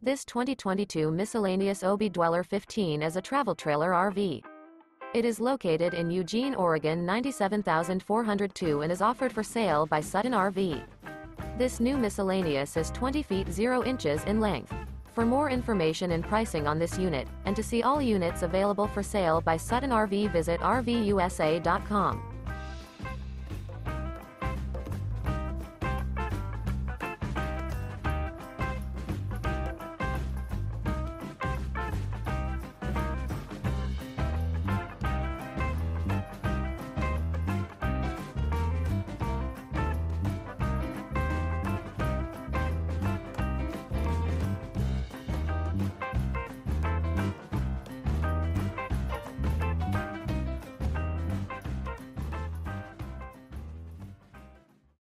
This 2022 Miscellaneous OBI Dweller 15 is a travel trailer RV. It is located in Eugene, Oregon 97402 and is offered for sale by Sutton RV. This new Miscellaneous is 20 feet 0 inches in length. For more information and pricing on this unit, and to see all units available for sale by Sutton RV, visit RVUSA.com.